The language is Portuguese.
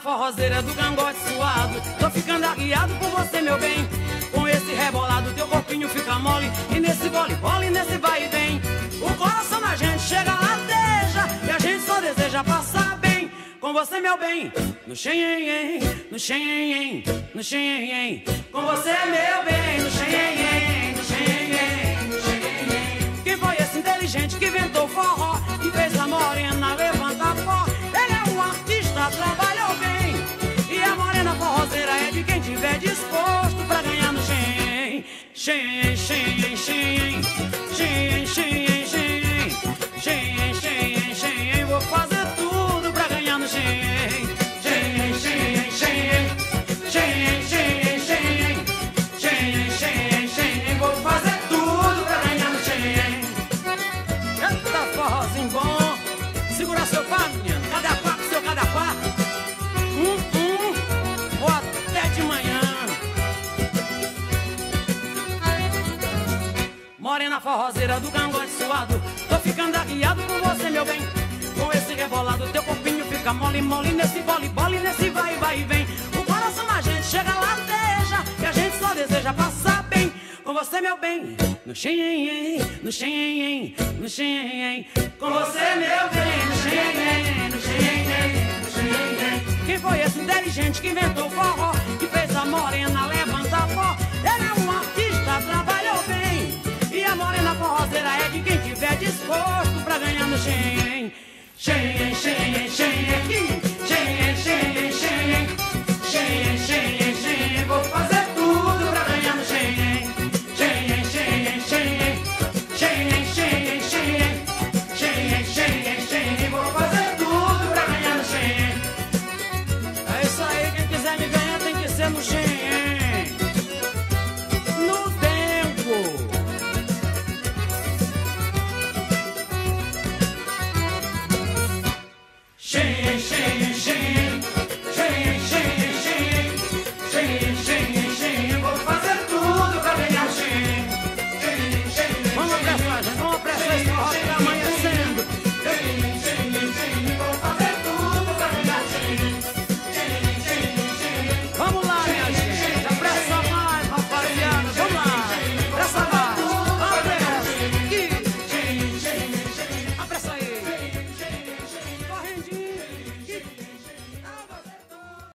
forrozeira do cangote suado, tô ficando arriado por você, meu bem. Com esse rebolado teu corpinho fica mole, e nesse vole-vole, nesse vai e vem, o coração da gente chega ladeja, e a gente só deseja passar bem com você, meu bem. No xenhen, no xenhen, no xenhen, com você, meu bem. No xenhen, no xenhen, no xenhen. Quem foi esse inteligente que inventou forró, que fez a morena levantar pó? Ele é um artista, trabalhou bem, e a morena forrozeira é de quem tiver disposto pra ganhar no xenhen. Xenhen, xenhen, xenhen, xenhen, xenhen, xenhen, xenhen, xenhen, xenhen. Vou fazer tudo pra ganhar no xenhen. Xenhen, xenhen, xenhen, xenhen, xenhen, xenhen, xenhen, xenhen, xenhen. Vou fazer tudo pra ganhar no xenhen. Eita forrozinho bom, segura seu pá, menino. Cada pá pro seu cada pá. Vou até de manhã. Morena forrozeira do cangote suado, tô ficando arriado por você, meu bem. Com esse rebolado teu corpinho fica mole, mole, nesse vole-vole, nesse vai, vai e vem. O coração da gente chega ladeja, e a gente só deseja passar bem com você, meu bem. No xenhen, no xenhen, no xenhen, com você, meu bem. No xenhen, no xenhen, no xenhen. Quem foi esse inteligente que inventou forró, que fez a morena levantar pó? Ele é um artista, trabalhou bem, e a morena forrozeira é de quem tiver disposto pra ganhar no xenhen. Xenhen, xenhen, xenhen, xenhen, xenhen, xenhen, xenhen, xenhen, xenhen. Vou fazer tudo pra ganhar no xenhen. Xenhen, xenhen, xenhen, xenhen, xenhen, xenhen, xenhen, xenhen, xenhen. Vou fazer tudo pra ganhar no xenhen. É isso aí, quem quiser me ganhar tem que ser no xenhen.